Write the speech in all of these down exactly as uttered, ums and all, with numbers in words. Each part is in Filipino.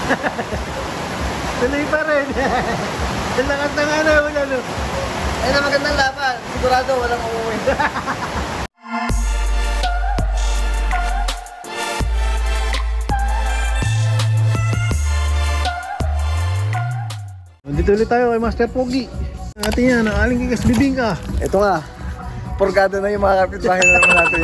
Tuloy pa rin. Ang lakas ng ano, wala no. Ayun na magandang laban. Sigurado walang uuwi. Nandito ulit tayo kay Master Pogi. Natin yan, ang aling kikas bibingka. Ito nga. Porgado na yung mga kapitbahay na naman natin.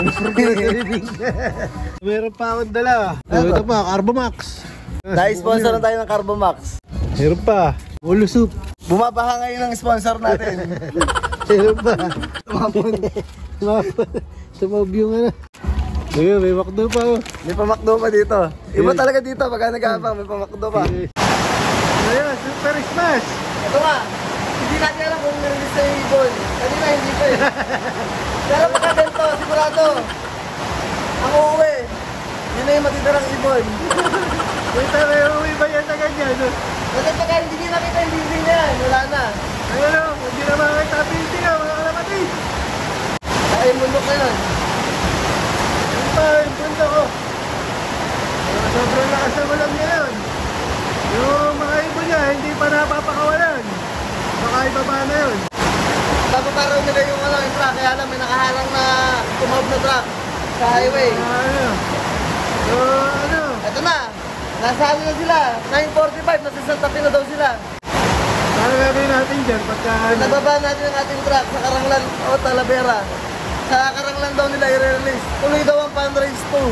Meron pa akong dala. Oh, ito pa, Carbomax. Na-sponsor na tayo ng Carbomax. Meron pa, Ulo Soup. Bumabaha ngayon ang sponsor natin. Meron pa. Tumapon. Tumapon. Tumab yung ano. Ayun, may makdo pa oh. May pamakdo pa dito. Iba talaga dito pagka nag-aabang, may pamakdo pa. Ayun, Super Smash. Ito nga. Hindi natin alam kung nirelease na yung ibon. Kanina hindi pa eh. Pero pagka ganito, sigurado. Ang uuwi. Yun na yung matitirang ibon. Wait, may uuwi ba yan na ganyan? No? Kasi pagka hindi nyo nakita yung building na yan, wala na. Ayun o, hindi na makakita building nga, mga kalapatid. Ay, yung bundok na yun. Yun pa, yung bundok ko. Sobrang lakas na walang niya yun. Yung mga ibon niya, hindi pa napapakawalan. Baka ibaba na yun. Papaparaw nila yung ano, yung truck, kaya lang may nakaharang na tumawag na truck sa highway. Uh, ano? So, ano? Ito na, nasa ano na sila, nine forty-five, nasa Santa Fe na daw sila. Ano gagawin natin dyan pagka ano? Nababa natin ang ating truck sa Karanglan o Talavera. Sa Karanglan daw nila i-release. Tuloy daw ang fundraise two.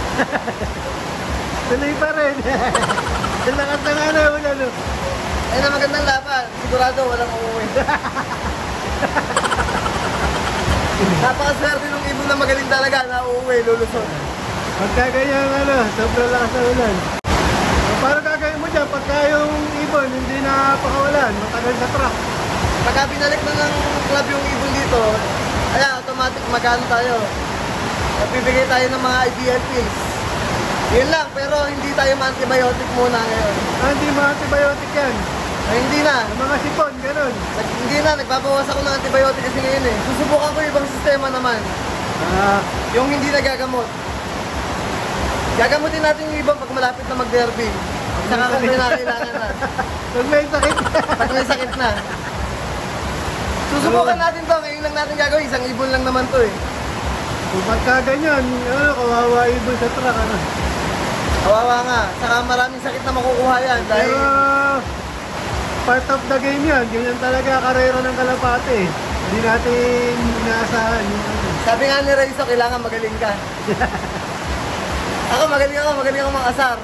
Tuloy pa rin. Ang lakas ng ano, wala no. Ayun na magandang laban. Sigurado walang uuwi. Napakaswerte nung ibon na magaling talaga na uuwi, lulusot. Pagka ganyan ano, sobrang lakas ng ulan. So, paano gagawin mo dyan pagka yung ibon hindi napakawalan, matagal sa truck? Pagka binalik na ng club yung ibon dito, kaya automatic magano tayo. Bibigay tayo ng mga I D L pills. Yun lang, pero hindi tayo ma-antibiotic muna ngayon. Ah, hindi ma-antibiotic yan. Ay, hindi na. Ang mga sipon, ganun. Nag, hindi na, nagbabawas ako ng antibiotic kasi ngayon eh. Susubukan ko yung ibang sistema naman. Ah, Yung hindi nagagamot. Gagamutin natin yung ibang pag malapit na mag-derby. Saka kung may nakailangan na. pag may sakit. Pag may sakit na. Susubukan natin to. Ngayon lang natin gagawin. Isang ibon lang naman to eh. Kung pagka ganyan, ano, kawawa ibon sa truck, ano. Kawawa nga. Saka maraming sakit na makukuha yan. Dahil Pero, part of the game yan. Ganyan talaga karera ng kalapate. Hindi natin inaasahan. Yung, ano. sabi nga ni Raizo, kailangan magaling ka. Ako magaling ako. Magaling ako mga asar.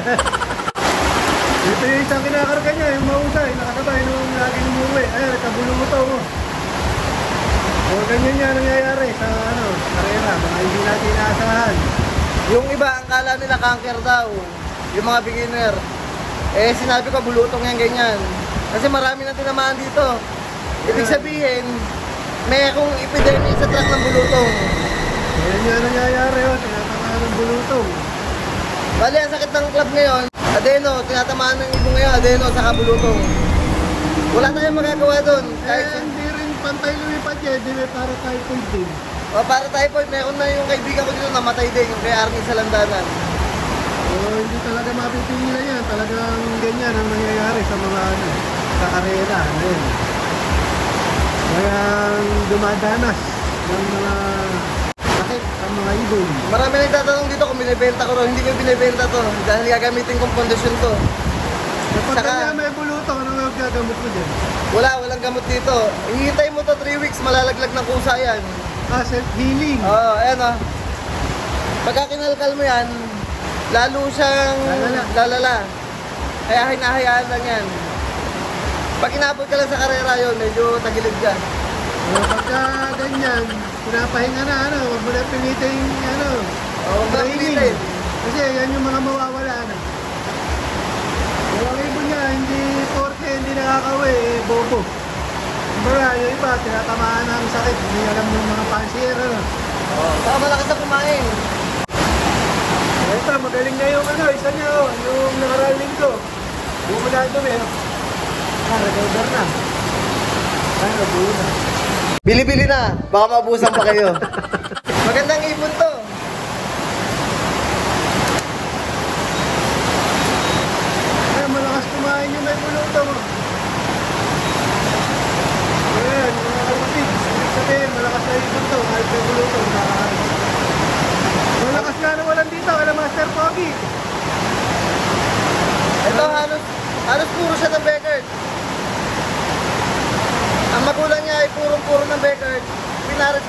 Ito yung isang kinakarga niya, yung mausay, nakasabay nung laging umuwi. Ayun, nagkabulong mo to mo. O ganyan yan nangyayari sa ano, karera, mga hindi natin inaasahan. Yung iba, ang kala nila cancer daw. Yung mga beginner. Eh, sinabi ko, bulutong yan ganyan. Kasi marami na tinamaan dito. Ibig sabihin, may akong epidemic sa truck ng bulutong. Ganyan yan nangyayari, o, tinatamaan ng bulutong. Bali, ang sakit ng club ngayon, adeno, tinatamaan ng ibong ngayon, adeno, saka bulutong. Wala tayong magagawa doon. Eh, Kahit hindi rin pantay lumipad yan, di ba para typhoid din. o, para typhoid, meron na yung kaibigan ko dito namatay din, yung kay Arnie sa landanan. So, hindi talaga mapipigilan yan, talagang ganyan ang nangyayari sa mga ano, sa karera. Ayun. Kaya dumadanas ng mga sakit ang mga ibon. Marami nagtatanong dito kung binibenta ko rin. Hindi ko binibenta to dahil gagamitin kong pondasyon to. Kapag Saka- kanya may bulutong, anong gagamot mo dyan? Wala, walang gamot dito. Hihintay mo to three weeks, malalaglag ng kusa yan. Ah, self-healing. Oo, oh, ayan o. Pagka kinalkal mo yan, lalo siyang Lalala. lalala. Kaya hinahayaan lang yan. Pag inabot ka lang sa karera yun, medyo tagilid ka. So, pagka ganyan, pinapahinga na, ano, huwag mo na pilitin, ano, Oo, oh, training. Kasi yan yung mga mawawala, ano. Yung ang ibon niya, hindi porke, hindi nakakawi, eh, bobo. Kumbaga, yung iba, tinatamaan ng sakit, hindi alam ng mga pansier, ano. Oo, saka malakas na kumain. Ito, magaling na yung ano, isa niya, oh, yung nakaraling ko. Bumula dumi, ano. Ah, recover na. Ay, nabuo na. Bili-bili na, baka maubusan pa kayo. Magandang ibon to.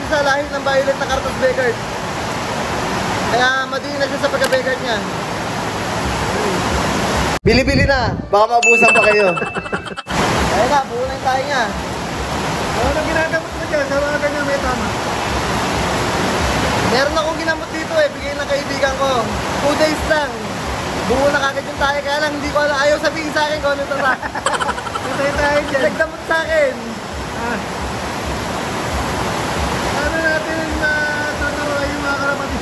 sa lahi ng violet na Carlos Begard. Kaya madiin na siya sa pagka-Begard niya. Bili-bili na, baka maubusan pa kayo. Kaya na, buo na yung tayo niya. Ano na ginagamot mo dyan? Sa mga ganyan may tama. Meron akong ginamot dito eh, bigay ng kaibigan ko. Two days lang. Buo na kagad yung tayo, kaya lang hindi ko alam, ayaw sabihin sa akin kung ano ito sa. Patay tayo dyan. Nagdamot sa akin. Ah. Ano natin na tuturuan yung mga karapatis?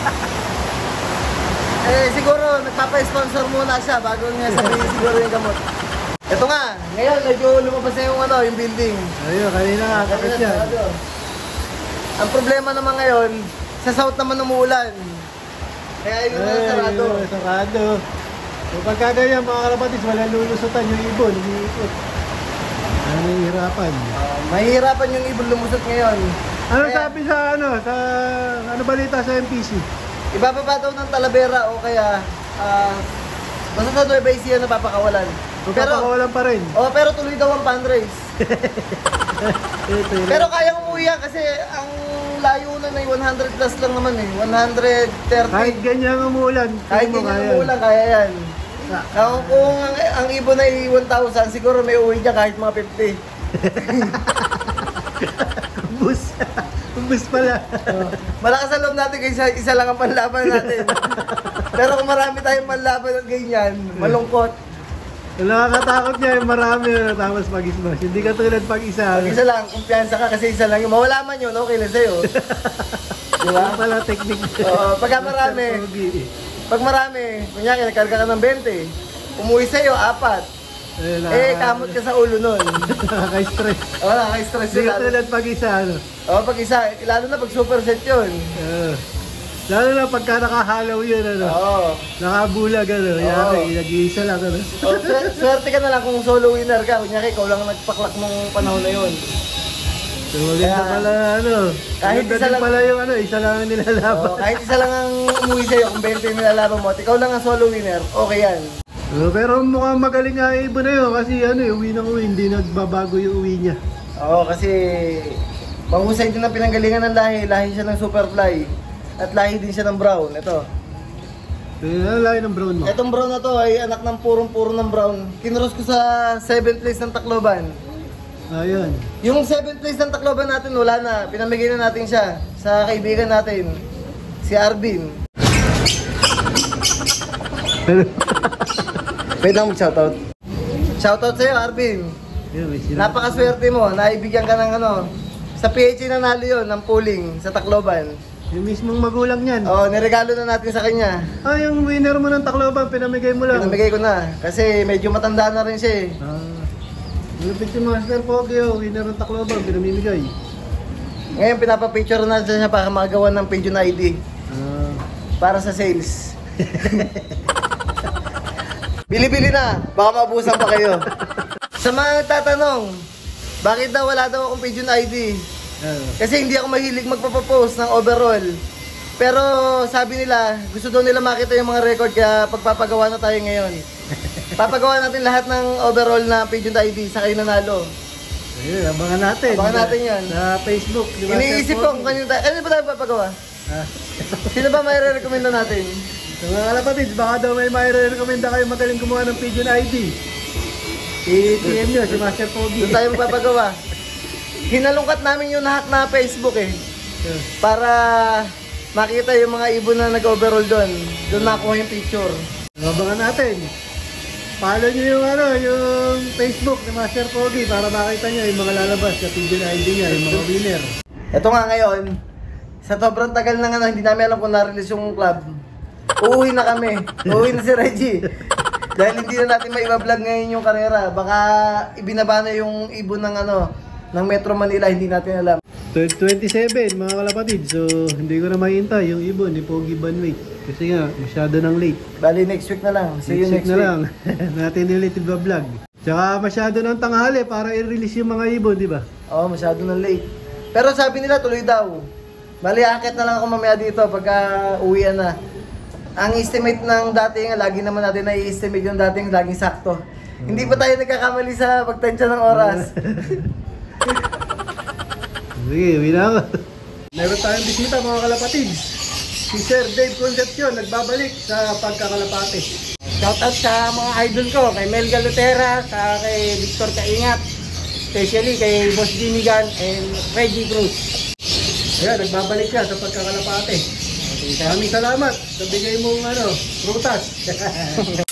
Eh, siguro, nagpapa-sponsor muna siya bago niya sabihin siguro yung gamot. Ito nga, ngayon, medyo lumabas na yung ano, yung building. Ayun, kanina nga, kapit Kanina, yan. sarado. Ang problema naman ngayon, sa south naman umuulan. Kaya yun na sarado. Ayun, sarado. So pagka ganyan mga karapatis, wala lulusutan yung ibon, umiikot. Ano nahihirapan. Uh, mahihirapan yung ibon lumusot ngayon. Ano Kaya, sabi sa ano, sa ano balita sa M P C? ibababa daw ng Talavera o kaya, ah, basta sa Nueva Ecija napapakawalan. Pero, Magpapakawalan pa rin. oh, pero tuloy daw ang fundraise. Ito, yun. Pero kayang umuwi yan kasi ang layo na ay one hundred plus lang naman eh. one thirty. Kahit ganyan umuulan, Kahit tingin mo ganyan kaya. umulan, kaya yan. Kung, kung ang, ang ibon ay one thousand, siguro may uwi dyan kahit mga fifty. Bus. Bus pala. Oh. Malakas ang loob natin kasi isa, isa lang ang panlaban natin. Pero kung marami tayong panlaban at ganyan, malungkot. Ang nakakatakot niya yung marami na tapos pag-smash. Hindi ka tulad pag isa. Pag isa lang, kumpiyansa ka kasi isa lang yung mawala man yun, okay lang sa'yo. Diba? Ano pala technique. Oo, pagka marami, pag marami, kunyari nagkarga ka ng twenty, umuwi sa'yo, apat. Ayun, Eh, kamot ka sa ulo nun. Nakaka-stress. Oo, nakaka-stress Hindi yun. ka tulad pag isa. Ano? Oo, pag isa, lalo na pag superset yun. Uh, lalo na pagka nakahalaw yun. Ano? Oo. Nakabulag. Ano? Oo. Yari, nag-iisa lang. Ano? Oh, swer- swerte ka na lang kung solo winner ka. Kunyari, ikaw lang nagpaklak nung panahon na yun. So, maganda Kaya, pala. Ano? kahit Maganda isa din lang- pala yung ano, isa lang ang nilalaban. Oo, kahit isa lang ang umuwi sa'yo, kung twenty yung nilalaban mo, at ikaw lang ang solo winner, okay yan. Uh, pero mukhang magaling nga yung ibon na yun kasi ano, yung uwi ng uwi, hindi nagbabago yung uwi niya. Oo, kasi mahusay din ang pinanggalingan ng lahi. Lahi siya ng Superfly. At lahi din siya ng Brown. Ito. Eh, ano lahi ng brown mo? Itong Brown na to ay anak ng purong-puro ng Brown. Kinuros ko sa seventh place ng Tacloban. Ayun. Yung seventh place ng Tacloban natin, wala na. Pinamigay na natin siya sa kaibigan natin, si Arvin. Pwede lang mag-shoutout. Shoutout sa'yo, Arvin. Yun, may sila. Napakaswerte mo, naibigyan ka ng ano. Sa P H A nanalo yun, ng pooling sa Tacloban. Yung mismong magulang niyan. Oo, niregalo na natin sa kanya. Ah, yung winner mo ng Tacloban, pinamigay mo lang. Pinamigay ko na. Kasi medyo matanda na rin siya eh. Ah. Lupit si Master Pogyo, winner ng Tacloban, pinamimigay. Ngayon pinapapicture na siya para magawa ng Pigeon I D. Ah. Para sa sales. Bili-bili na, baka maubusan pa kayo. Sa mga nagtatanong, bakit daw wala daw akong Pigeon I D? Ah. Kasi hindi ako mahilig magpapapost ng overall. Pero sabi nila, gusto daw nila makita yung mga record kaya pagpapagawa na tayo ngayon. Papagawa natin lahat ng overall na Pigeon I D sa kayo nanalo. Ayun, abangan natin. Abangan natin yan. Sa Facebook. di ba, Iniisip Sir ko Poggy? kung kanino tayo, kanino ba tayo papagawa? Ah. Sino ba may re-recommenda natin? So mga kalapatids, baka daw may mai-recommenda kayo magaling gumawa ng Pigeon I D. I-T M nyo, si Master Poggy. Doon tayo magpapagawa. Hinalungkat namin yung lahat na Facebook eh. Yeah. Para makita yung mga ibon na nag-overall doon. Doon nakuha yung picture. Abangan natin. Follow nyo yung ano, yung Facebook ni Master Poggy para makita nyo yung mga lalabas sa Pigeon I D niya, yung mga winner. Ito nga ngayon, sa sobrang tagal na nga na hindi namin alam kung na-release yung club. Uuwi na kami. Uuwi na si Reggie. Dahil hindi na natin maiba-vlog ngayon yung karera. Baka ibinaba na yung ibon ng ano, ng Metro Manila, hindi natin alam. twenty-seven mga kalapatid, so hindi ko na mahintay yung ibon ni Poggy Banway. Kasi nga, masyado nang late. Bali next week na lang. See you next na week. lang. Natin ulit i-vlog. Tsaka masyado nang tanghali para i-release yung mga ibon, di ba? Oo, masyado na late. Pero sabi nila tuloy daw. Bali, akit na lang ako mamaya dito pagka uwian na. Ang estimate ng dating, lagi naman natin na i-estimate yung dating, laging sakto. Hindi pa tayo nagkakamali sa pagtansya ng oras. Sige, uwi na ako. Meron tayong bisita mga kalapatids. Si Sir Dave Concepcion, nagbabalik sa pagkakalapate. Shoutout sa mga idol ko, kay Mel Galutera, sa kay Victor Kaingat, especially kay Boss Jimmy Gan and Reggie Cruz. Ayan, nagbabalik siya sa pagkakalapate. Maraming salamat sa bigay mong ano, prutas.